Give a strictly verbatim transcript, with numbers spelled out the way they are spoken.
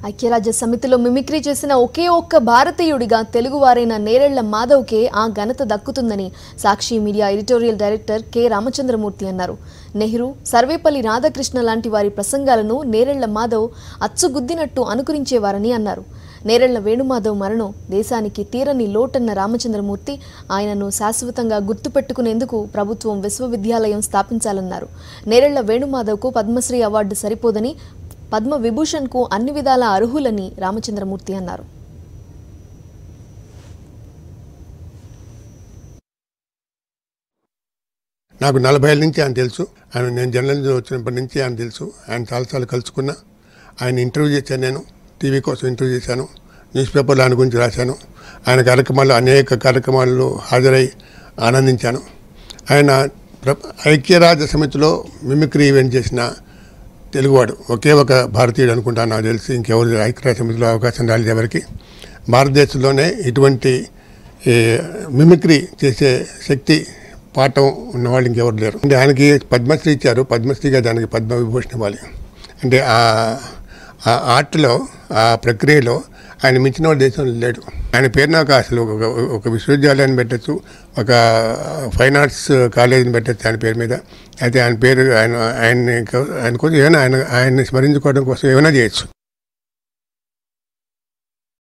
ఐక్యరాజ్య సమితిలో మిమిక్రీ చేసిన ఒకే ఒక్క భారతీయుడిగా తెలుగువారైన నేరెళ్ల మాధవ్కే ఆ ఘనత దక్కుతుందని Sakshi media editorial director K Ramachandramurthy అన్నారు. నెహ్రూ, సర్వేపల్లి రాధాకృష్ణ లాంటి వారి ప్రసంగాలను నేరెళ్ల మాధవ్ అచ్చుగుద్దినట్టు అనుకరించేవారని అన్నారు. నేరెళ్ల వేణుమాధవ్ మరణం దేశానికి తీరని లోటన్న రామచంద్రమూర్తి ఆయనను శాశ్వతంగా గుర్తుపెట్టుకునేందుకు ప్రభుత్వం విశ్వవిద్యాలయం స్థాపించాలన్నారు. నేరెళ్ల వేణుమాధవ్కు పద్మశ్రీ అవార్డు సరిపోదని, పద్మ విభూషణ్కు అన్ని విధాల అర్హులని రామచంద్రమూర్తి అన్నారు. నాకు నలభై ఏళ్ళ నుంచి ఆయన తెలుసు. ఆయన నేను జర్నలిజం వచ్చినప్పటి నుంచి ఆయన తెలుసు. ఆయన చాలాసార్లు కలుసుకున్నా. ఆయన ఇంటర్వ్యూ చేశాను, నేను టీవీ కోసం ఇంటర్వ్యూ చేశాను, న్యూస్ పేపర్లో ఆయన గురించి రాశాను. ఆయన కార్యక్రమాల్లో అనేక కార్యక్రమాల్లో హాజరై ఆనందించాను. ఆయన ఐక్యరాజ్య సమితిలో మిమిక్రీ ఈవెంట్ చేసిన తెలుగువాడు ఒకే ఒక భారతీయుడు అనుకుంటాను. నాకు తెలిసి ఇంకెవరు ఐక్యరాజ్య సమితిలో అవకాశం రాలేదు ఎవరికి. భారతదేశంలోనే ఇటువంటి మిమిక్రీ చేసే శక్తి పాఠం ఉన్నవాళ్ళు ఇంకెవరు లేరు. అంటే ఆయనకి పద్మశ్రీ ఇచ్చారు. పద్మశ్రీగా దానికి పద్మ విభూషణ్ ఇవ్వాలి. అంటే ఆ ఆర్ట్లో, ఆ ప్రక్రియలో ఆయన మించిన వాడు దేశంలో లేడు. ఆయన పేరున ఒక అసలు ఒక ఒక విశ్వవిద్యాలయాన్ని పెట్టచ్చు, ఒక ఫైన్ ఆర్ట్స్ కాలేజీని పెట్టచ్చు ఆయన పేరు మీద. అయితే ఆయన పేరు ఆయన ఆయన ఆయన కోసం ఏమైనా ఆయన ఆయన్ని స్మరించుకోవడం కోసం ఏమైనా చేయొచ్చు.